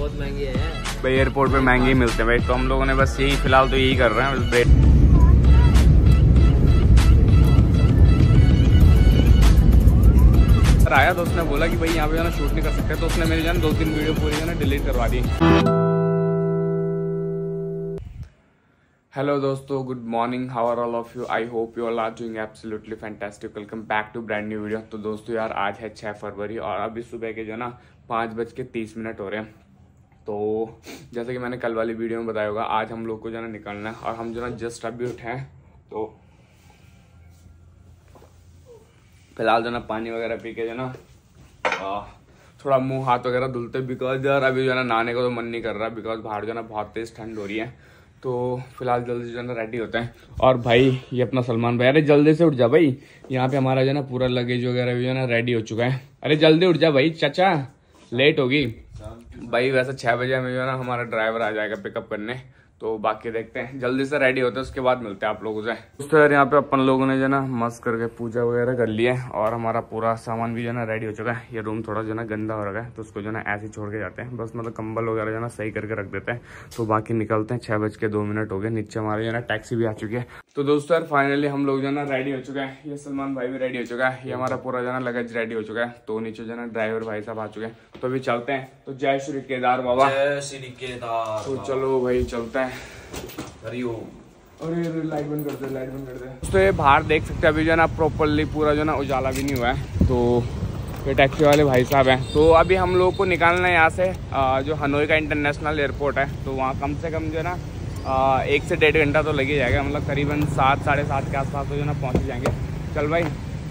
बहुत महंगी है भाई, एयरपोर्ट पे महंगे ही मिलते हैं भाई। तो हम लोगों ने बस यही फिलहाल तो यही कर रहे हैं बस। आया तो उसने बोला कि भाई यहाँ पे जो ना शूट नहीं कर सकते, तो उसने मेरी जो है 2-3 वीडियो पूरी जो ना डिलीट करवा दी। हेलो दोस्तों, good morning, how are all of you. I hope you all are doing absolutely fantastic. Welcome back to brand new video. तो दोस्तों यार, आज है 6 फरवरी और अभी सुबह के जो ना 5:30 हो रहे हैं। तो जैसे कि मैंने कल वाली वीडियो में बताया होगा, आज हम लोग को जो ना निकलना है और हम जो ना जस्ट अभी उठे हैं। तो फिलहाल जो ना पानी वगैरह पी के जो ना थोड़ा मुंह हाथ वगैरह धुलते, बिकॉज यार अभी जो ना नहाने को तो मन नहीं कर रहा, बिकॉज बाहर जो ना बहुत तेज ठंड हो रही है। तो फिलहाल जल्दी जो ना रेडी होते हैं। और भाई ये अपना सलमान भाई, अरे जल्दी से उठ जा भाई, यहाँ पे हमारा जो ना पूरा लगेज वगैरह भी जो ना रेडी हो चुका है। अरे जल्दी उठ जा भाई चाचा, लेट होगी भाई। वैसे 6 बजे में जो ना हमारा ड्राइवर आ जाएगा पिकअप करने। तो बाकी देखते हैं, जल्दी से रेडी होते हैं, उसके बाद मिलते हैं आप लोगों से। दोस्तों यार, यहाँ पे अपन लोगों ने जो ना मस्त करके पूजा वगैरह कर लिया है और हमारा पूरा सामान भी जो ना रेडी हो चुका है। ये रूम थोड़ा जो ना गंदा हो रहा है, तो उसको जो ना ऐसे ही छोड़ के जाते हैं बस, मतलब कंबल वगैरह जो ना सही करके रख देते हैं। तो बाकी निकलते हैं। 6:02 हो गए। नीचे हमारी जो ना टैक्सी भी आ चुकी है। तो दोस्तों यार, फाइनली हम लोग जो ना रेडी हो चुके हैं। ये सलमान भाई भी रेडी हो चुका है, ये हमारा पूरा जो ना लगेज रेडी हो चुका है। तो नीचे जो ना ड्राइवर भाई साहब आ चुके हैं। तो अभी चलते हैं। तो जय श्री केदार बाबा, जय श्री केदार। तो चलो भाई चलते हैं। अरे लाइट बंद कर दे, लाइट बंद कर दे। तो ये बाहर देख सकते हैं, अभी जो ना प्रॉपरली पूरा जो ना उजाला भी नहीं हुआ है। तो ये टैक्सी वाले भाई साहब हैं। तो अभी हम लोग को निकालना है यहाँ से जो हनोई का इंटरनेशनल एयरपोर्ट है। तो वहाँ कम से कम जो ना 1 से 1.5 घंटा तो लग ही जाएगा, मतलब करीबन 7 साढ़े 7 के आसपास तो जो ना पहुँच जाएंगे। चल भाई।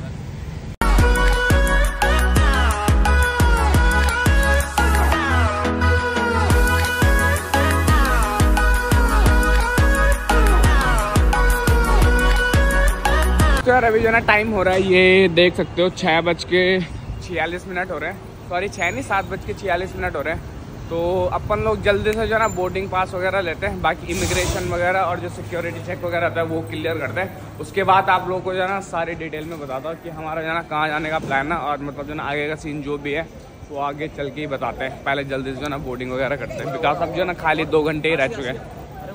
तो यार अभी जो ना टाइम हो रहा है, ये देख सकते हो 6:46 हो रहे हैं। सॉरी 6 नहीं, 7:46 हो रहे हैं। तो अपन लोग जल्दी से जो ना बोर्डिंग पास वगैरह लेते हैं, बाकी इमिग्रेशन वगैरह और जो सिक्योरिटी चेक वगैरह होता है वो क्लियर करते हैं। उसके बाद आप लोगों को जो ना सारी डिटेल में बताता हूँ कि हमारा जो ना कहाँ जाने का प्लान है और मतलब जो ना आगे का सीन जो भी है वो आगे चल के ही बताते हैं। पहले जल्दी से जो ना बोर्डिंग वगैरह करते हैं, बिकॉज अब जो ना खाली 2 घंटे ही रह चुके हैं।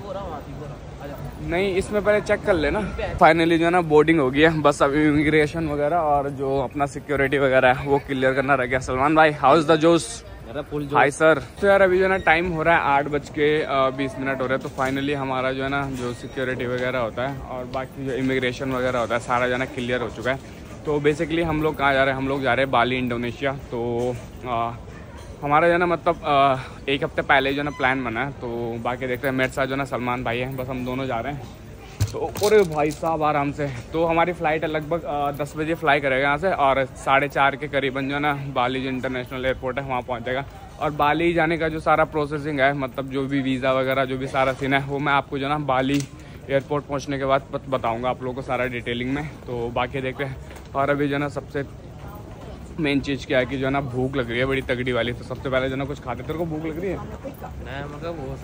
नहीं, इसमें पहले चेक कर लेना। फाइनली जो है ना बोर्डिंग हो गई है, बस अब इमिग्रेशन वगैरह और जो अपना सिक्योरिटी वगैरह है वो क्लियर करना रह गया। सलमान भाई, how is the josh? Hi sir. तो यार अभी जो है ना टाइम हो रहा है 8:20 हो रहे हैं। तो फाइनली हमारा जो है ना जो सिक्योरिटी वगैरह होता है और बाकी जो इमिग्रेशन वगैरह होता है सारा जो है ना क्लियर हो चुका है। तो बेसिकली हम लोग कहाँ जा रहे हैं? हम लोग जा रहे हैं बाली, इंडोनेशिया। तो हमारा जो है ना मतलब 1 हफ्ते पहले जो है ना प्लान बना है। तो बाकी देखते हैं। मेरे साथ जो है ना सलमान भाई है, बस हम दोनों जा रहे हैं। तो अरे भाई साहब आराम से। तो हमारी फ़्लाइट है लगभग 10 बजे फ्लाई करेगा यहाँ से और 4:30 के करीबन जो है ना बाली जो इंटरनेशनल एयरपोर्ट है वहाँ पहुँचेगा। और बाली जाने का जो सारा प्रोसेसिंग है, मतलब जो भी वीज़ा वगैरह जो भी सारा सीन है, वो मैं आपको जो है ना बाली एयरपोर्ट पहुँचने के बाद बताऊँगा आप लोगों को सारा डिटेलिंग में। तो बाकी देखते हैं। और अभी जो है ना सबसे मेन चीज़ क्या है कि जो है ना भूख लग रही है बड़ी तगड़ी वाली। तो सबसे पहले जो है ना कुछ खाते। तेरे को भूख लग रही है? नहीं, मतलब वो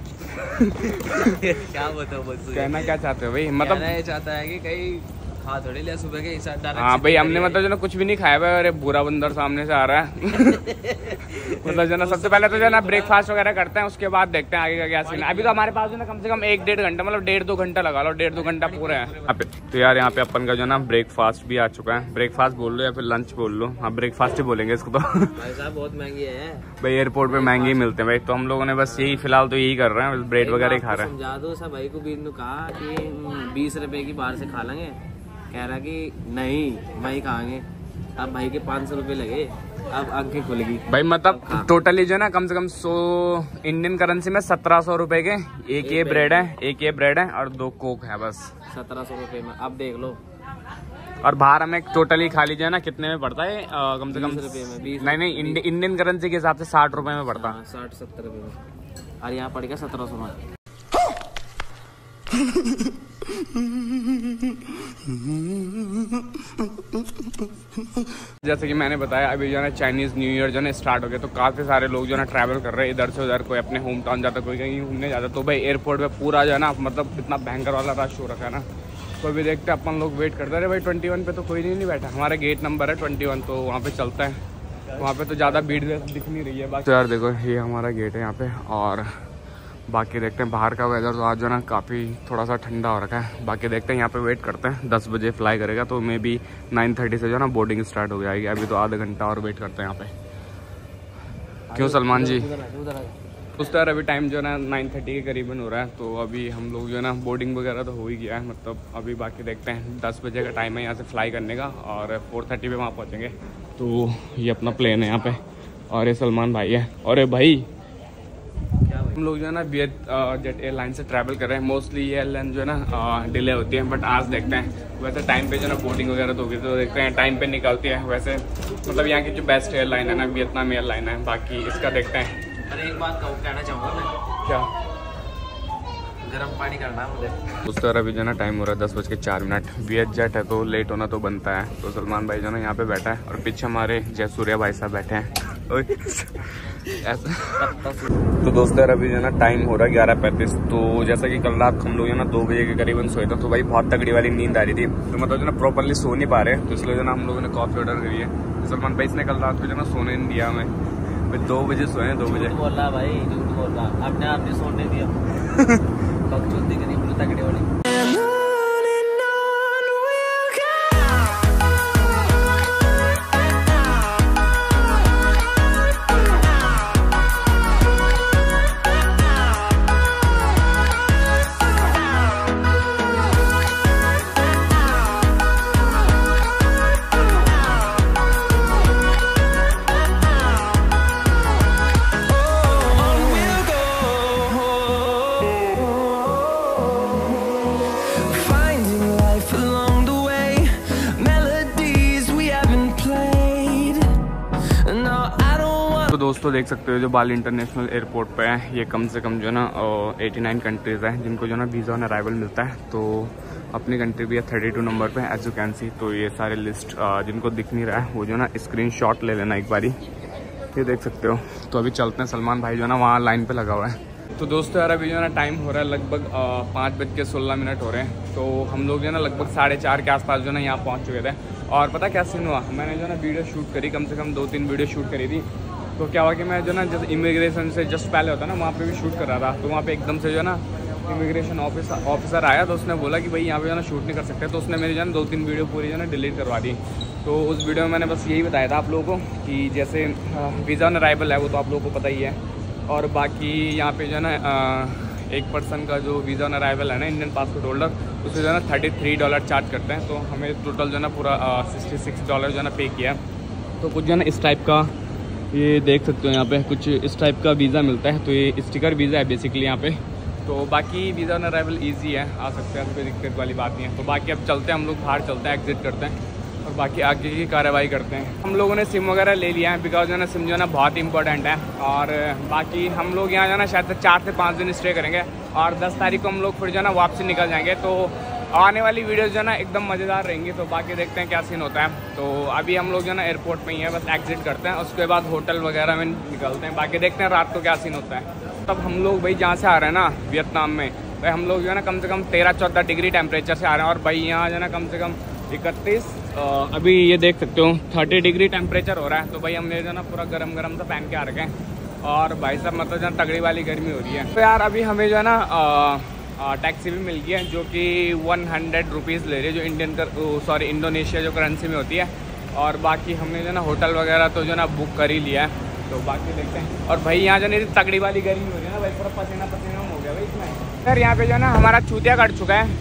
क्या बताओ, बस कहना क्या चाहते हो भाई? मतलब ये चाहता है कि कहीं खा थोड़ी लिया सुबह के हिसाब। हाँ भाई, हमने मतलब जो ना कुछ भी नहीं खाया भाई। अरे बुरा बंदर सामने से आ रहा है। मतलब जो ना सबसे पहले तो जो ना ब्रेकफास्ट वगैरह करते हैं, उसके बाद देखते हैं आगे का क्या सीन है। अभी तो हमारे पास जो ना कम से कम 1-1.5 घंटा, मतलब 1.5-2 घंटा लगा लो, 1.5-2 घंटा पूरा है यहाँ पे। तो यार यहाँ पे अपन का जो ना ब्रेकफास्ट भी आ चुका है। ब्रेकफास्ट बोल लो या फिर लंच बोल लो, हाँ ब्रेकफास्ट ही बोलेंगे इसको। तो भाई साहब बहुत महंगी है भाई, एयरपोर्ट पे महंगे ही मिलते हैं भाई। तो हम लोगों ने बस यही फिलहाल तो यही कर रहे हैं, ब्रेड वगैरह खा रहे हैं। समझा दो सब भाई को। बीन ने कहा कि 20 रुपए की बाहर से खा लेंगे, कह रहा कि नहीं वही खाएंगे। अब भाई के 500 रुपए लगे, अब आंखें खुल गई भाई। मतलब टोटली जो है ना कम से कम 100 इंडियन करेंसी में 1700 रुपए के एक ये ब्रेड है और 2 कोक है बस। 1700 रुपए में अब देख लो। और बाहर हमें टोटली खाली जो है ना कितने में पड़ता है? कम से कम 20 रुपए में। 20 नहीं, इंडियन करेंसी के हिसाब से 60 रुपए में पड़ता है। 60-70 रुपए में। और यहाँ पड़ गया 1700 में। जैसे कि मैंने बताया, अभी जो है चाइनीज न्यू ईयर जो है स्टार्ट हो गया। तो काफी सारे लोग जो है ट्रैवल कर रहे हैं इधर से उधर। कोई अपने होम टाउन जाता, कोई कहीं घूमने जाता। तो भाई एयरपोर्ट पे पूरा जो है ना मतलब इतना भयंकर वाला रश हो रखा है ना। तो अभी देखते हैं, अपन लोग वेट करते रहे भाई। 21 पे तो कोई नहीं बैठा। हमारा गेट नंबर है 21, तो वहाँ पे चलता है। वहाँ पे तो ज़्यादा भीड़ दिख नहीं रही है। बाकी तो यार देखो ये हमारा गेट है यहाँ पे, और बाकी देखते हैं बाहर का वेदर तो आज जो है ना काफ़ी थोड़ा सा ठंडा हो रखा है। बाकी देखते हैं यहाँ पे वेट करते हैं, 10 बजे फ्लाई करेगा तो मे बी 9:30 से जो है ना बोर्डिंग स्टार्ट हो जाएगी। अभी तो आधा घंटा और वेट करते हैं यहाँ पे। क्यों सलमान जी? उस तरह अभी टाइम जो है ना 9:30 के करीबन हो रहा है, तो अभी हम लोग जो है ना बोर्डिंग वगैरह तो हो ही गया है, मतलब अभी बाकी देखते हैं 10 बजे का टाइम है यहाँ से फ्लाई करने का, और 4:30 पे वहाँ पहुँचेंगे। तो ये अपना प्लेन है यहाँ पे, और ये सलमान भाई है। और ये भाई हम लोग जो है ना वियत जेट एयरलाइन से ट्रैवल कर रहे हैं। मोस्टली ये एयरलाइन जो है ना डिले होती है, बट आज देखते हैं। वैसे टाइम पे जो है ना बोर्डिंग वगैरह तो होगी, तो देखते हैं टाइम पे निकलती है। वैसे मतलब यहाँ की जो बेस्ट एयरलाइन है ना वियतनाम एयरलाइन है, बाकी इसका देखते हैं। अरे एक बात कहना चाहूँगा मैं। क्या? गर्म पानी करना है मुझे। उस तरह अभी जो है ना टाइम हो रहा है 10:04। वियत जेट है तो लेट होना तो बनता है। तो सलमान भाई जो है ना यहाँ पे बैठा है, और पीछे हमारे जयसूर्या भाई साहब बैठे हैं ऐसा। तो दोस्तों यार अभी जो है ना टाइम हो रहा है 11:35। तो जैसा कि कल रात हम लोग जो है ना 2 बजे के करीबन सोए थे, तो भाई बहुत तगड़ी वाली नींद आ रही थी, तो मतलब जो ना प्रॉपरली सो नहीं पा रहे, तो इसलिए जो ना हम लोगों ने कॉफी ऑर्डर करी है। सलमान भाई इसने कल रात को जो ना सोने नहीं दिया हमें, 2 बजे सोए, 2 बजे। बोल रहा भाई, झूठ बोल रहा, अपने आप नहीं सोने दिया। बकचोदी करी तगड़ी वाली। दोस्तों देख सकते हो जो बाली इंटरनेशनल एयरपोर्ट पे है, ये कम से कम जो है ना 89 कंट्रीज़ है जिनको जो है ना वीज़ा ऑन अराइवल मिलता है। तो अपनी कंट्री भी है 32 नंबर पे एज यू कैन सी। तो ये सारे लिस्ट जिनको दिख नहीं रहा है वो जो है ना स्क्रीनशॉट ले लेना एक बारी, ये देख सकते हो। तो अभी चलते हैं, सलमान भाई जो है ना वहाँ लाइन पे लगा हुआ है। तो दोस्तों यार अभी जो है ना टाइम हो रहा है लगभग 5:16 हो रहे हैं। तो हम लोग जो है ना लगभग 4:30 के आसपास जो है ना यहाँ पहुँच चुके थे। और पता क्या सीन हुआ, मैंने जो है ना वीडियो शूट करी, कम से कम 2-3 वीडियो शूट करी थी। तो क्या हुआ कि मैं जो ना जैसे इमिग्रेशन से जस्ट पहले होता है ना वहाँ पे भी शूट कर रहा था, तो वहाँ पे एकदम से जो है ना इमिग्रेशन ऑफिसर आया, तो उसने बोला कि भाई यहाँ पे जो है ना शूट नहीं कर सकते। तो उसने मेरी जो है ना 2-3 वीडियो पूरी जो है ना डिलीट करवा दी। तो उस वीडियो में मैंने बस यही बताया था आप लोगों को कि जैसे वीज़ा ऑन अराइवल है वो तो आप लोगों को पता ही है, और बाकी यहाँ पे जो है ना एक पर्सन का जो वीज़ा ऑन अराइवल है ना इंडियन पासपोर्ट होल्डर, उससे जो है ना $33 चार्ज करते हैं। तो हमें टोटल जो है ना पूरा $66 जो है ना पे किया। तो कुछ जो है ना इस टाइप का, ये देख सकते हो यहाँ पे कुछ इस टाइप का वीज़ा मिलता है। तो ये स्टिकर वीज़ा है बेसिकली यहाँ पे। तो बाकी वीज़ा ऑन अराइवल ईजी है, आ सकते हैं, कोई दिक्कत वाली बात नहीं है। तो बाकी अब चलते हैं, हम लोग बाहर चलते हैं, एग्जिट करते हैं, और बाकी आगे की कार्रवाई करते हैं। हम लोगों ने सिम वगैरह ले लिया है, बिकॉज जो है ना सिम जो है ना बहुत इंपॉर्टेंट है। और बाकी हम लोग यहाँ जो है ना शायद 4 से 5 दिन स्टे करेंगे, और 10 तारीख को हम लोग फिर जो है ना वापसी निकल जाएंगे। तो आने वाली वीडियोस जो है ना एकदम मज़ेदार रहेंगी। तो बाकी देखते हैं क्या सीन होता है। तो अभी हम लोग जो है ना एयरपोर्ट में ही है, बस एग्जिट करते हैं, उसके बाद होटल वगैरह में निकलते हैं। बाकी देखते हैं रात को क्या सीन होता है। तब हम लोग भाई जहाँ से आ रहे हैं ना वियतनाम में, भाई हम लोग जो है ना कम से कम 13-14 डिग्री टेम्परेचर से आ रहे हैं, और भाई यहाँ जो है ना कम से कम 31 अभी ये देख सकते हो 30 डिग्री टेम्परेचर हो रहा है। तो भाई हमने जो है ना पूरा गरम सा पहन के आ रखे हैं, और भाई साहब मतलब जो है तगड़ी वाली गर्मी हो रही है। तो यार अभी हमें जो है ना टैक्सी भी मिल गई है, जो कि 100 रुपीज़ ले रही है, जो इंडोनेशिया जो करेंसी में होती है। और बाकी हमने जो ना होटल वगैरह तो जो ना बुक कर ही लिया है। तो बाकी देखते हैं। और भाई यहाँ जो नहीं तगड़ी वाली गर्मी हो रही है ना भाई, पूरा पसीना हो गया भाई इसमें। सर यहाँ पे जो है ना हमारा चूतिया कट चुका है।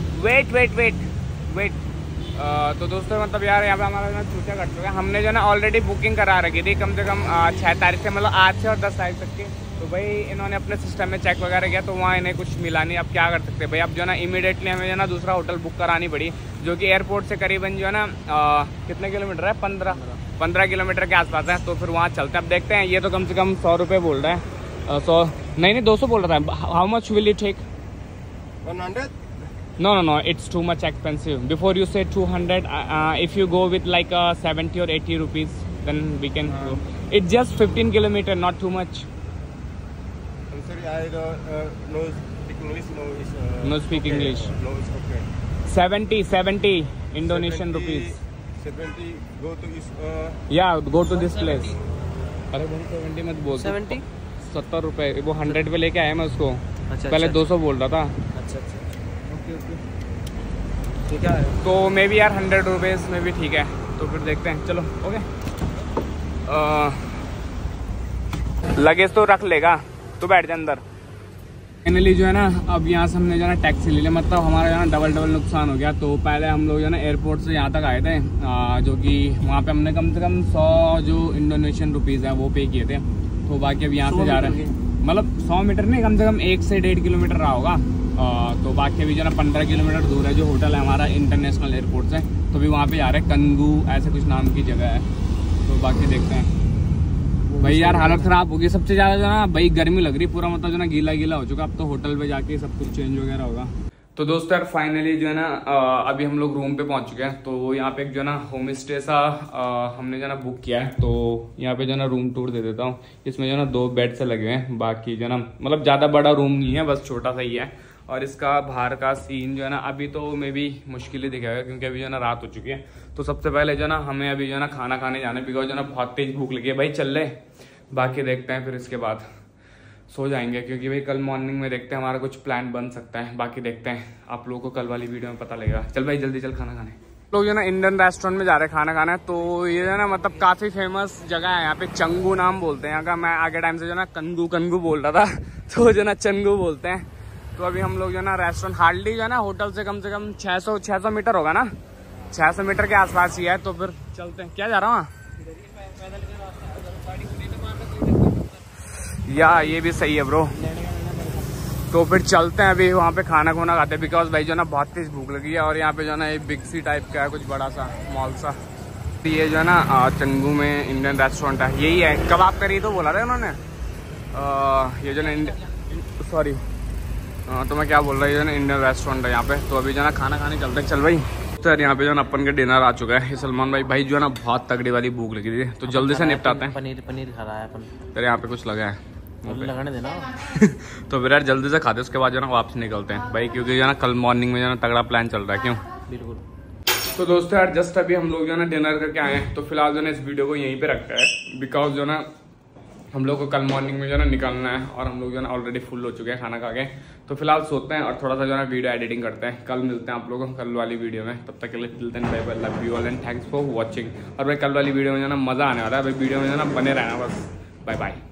वेट तो दोस्तों मतलब यार यहाँ पे हमारा ना चूतिया कट चुका है। हमने जो ना ऑलरेडी बुकिंग करा रखी थी कम से कम 6 तारीख से, मतलब आज से और 10 तारीख तक की। तो भाई इन्होंने अपने सिस्टम में चेक वगैरह किया, तो वहाँ इन्हें कुछ मिला नहीं। अब क्या कर सकते हैं भाई, अब जो है ना इमीडिएटली हमें जो है ना दूसरा होटल बुक करानी पड़ी, जो कि एयरपोर्ट से करीबन जो है ना कितने किलोमीटर है, 15 किलोमीटर के आसपास है। तो फिर वहाँ चलते हैं, अब देखते हैं। ये तो कम से कम 100 रुपये बोल रहा है, 100 नहीं 200 बोल रहा है। How much will it take? 100? No, it's too much expensive. Before you said 200, if you go with like 70 or 80 rupees, then we can go. It's just 15 kilometer, not too much. I'm sorry, I don't know speak English. No speak okay. English. No, it's okay. 70 Indonesian 70, rupees. 70 go to is या go to this place. अरे 170 मत बोल, 70 70 रुपए। वो 100 पे लेके आया मैं उसको। अच्छा, पहले अच्छा। 200 बोल रहा था। अच्छा अच्छा, ओके ओके, ठीक है। तो मे बी यार 100 रुपीज़ में भी ठीक है। तो फिर देखते हैं, चलो ओके। लगेज तो रख लेगा, तो बैठ जा अंदर। फाइनली जो है ना, अब यहाँ से हमने जो है ना टैक्सी ले लिया, मतलब हमारा जो है ना डबल नुकसान हो गया। तो पहले हम लोग जो है ना एयरपोर्ट से यहाँ तक आए थे, जो कि वहाँ पे हमने कम से कम 100 जो इंडोनेशियन रुपीज़ है वो पे किए थे। तो बाकी अब यहाँ से जा रहे हैं, मतलब 100 मीटर नहीं, कम से कम 1 से 1.5 किलोमीटर रहा होगा। तो बाकी अभी जो है ना 15 किलोमीटर दूर है जो होटल है हमारा इंटरनेशनल एयरपोर्ट से। तो अभी वहाँ पे जा रहे हैं, कंगू ऐसे कुछ नाम की जगह है। तो बाकी देखते हैं। भाई यार हालत खराब होगी सबसे ज्यादा जो ना, भाई गर्मी लग रही पूरा, मतलब जो ना गीला गीला हो चुका। अब तो होटल पे जाके सब कुछ चेंज वगैरह होगा। तो दोस्तों यार फाइनली जो है ना अभी हम लोग रूम पे पहुंच चुके हैं। तो यहाँ पे एक जो है ना होम स्टे सा हमने जो है ना बुक किया है। तो यहाँ पे जो है ना रूम टूर दे देता हूँ। इसमें जो है ना 2 बेड से लगे हैं, बाकी जो है ना मतलब ज्यादा बड़ा रूम नहीं है, बस छोटा सा ही है। और इसका बाहर का सीन जो है ना अभी तो मे भी मुश्किल ही दिखेगा, क्योंकि अभी जो है ना रात हो चुकी है। तो सबसे पहले जो है ना हमें अभी जो है ना खाना खाने जाना है, बिकॉज जो है ना बहुत तेज भूख लगी है। भाई चल ले, बाकी देखते हैं फिर इसके बाद सो जाएंगे, क्योंकि भाई कल मॉर्निंग में देखते हैं हमारा कुछ प्लान बन सकता है। बाकी देखते हैं, आप लोगों को कल वाली वीडियो में पता लगेगा। चल भाई जल्दी चल खाना खाने। लोग जो है ना इंडियन रेस्टोरेंट में जा रहे हैं खाना खाना। तो ये जो है ना मतलब काफ़ी फेमस जगह है यहाँ पे, चंगू नाम बोलते हैं यहाँ का। मैं आगे टाइम से जो है ना कंगू बोल रहा था, तो जो है ना चंगू बोलते हैं। तो अभी हम लोग जो है ना रेस्टोरेंट हार्डली जो है ना होटल से कम 600 मीटर होगा ना, 600 मीटर के आसपास ही है। तो फिर चलते हैं। क्या जा रहा हूँ या ये भी सही है ब्रो। तो फिर चलते हैं अभी वहाँ पे खाना खुना खाते हैं, बिकॉज भाई जो ना बहुत तेज भूख लगी है। और यहाँ पे जो है ना एक बिग सी टाइप का है, कुछ बड़ा सा मॉल सा। ये जो है ना चंगू में इंडियन रेस्टोरेंट है, यही है। कबाब करी तो बोला था उन्होंने। ये जो ना सॉरी तो मैं क्या बोल रहा हूँ, ये जो ना इंडियन रेस्टोरेंट है यहाँ पे। तो अभी जो है ना खाना खाने चलते हैं। चल भाई। तो यार यहाँ पे जो है ना अपन का डिनर आ चुका है। सलमान भाई जो है ना बहुत तगड़ी वाली भूख लगी थी, तो जल्दी से निपटाते हैं। पनीर खा रहा है अपन। तेरे यहाँ पे कुछ लगा है लगाने देना। तो फिर यार जल्दी से खाते, उसके बाद जो है ना वापस निकलते हैं भाई, क्योंकि जो है ना कल मॉर्निंग में जो है ना तगड़ा प्लान चल रहा है। क्यों? बिल्कुल। तो दोस्तों यार जस्ट अभी हम लोग जो है ना डिनर करके आए हैं। तो फिलहाल जो है इस वीडियो को यहीं पे रखते हैं, बिकॉज जो है ना हम लोग को कल मॉर्निंग में जो है ना निकलना है। और हम लोग जो है ना ऑलरेडी फुल हो चुके हैं खाना खा के। तो फिलहाल सोते हैं और थोड़ा सा जो है ना वीडियो एडिटिंग करते हैं। कल मिलते हैं आप लोगों को कल वाली वीडियो में। तब तक के लिए मिलते हैं, bye bye, love you all and thanks for watching. और भाई कल वाली वीडियो में जो है ना मजा आने वाला है भाई, वीडियो में जो है ना बने रहना बस। Bye bye.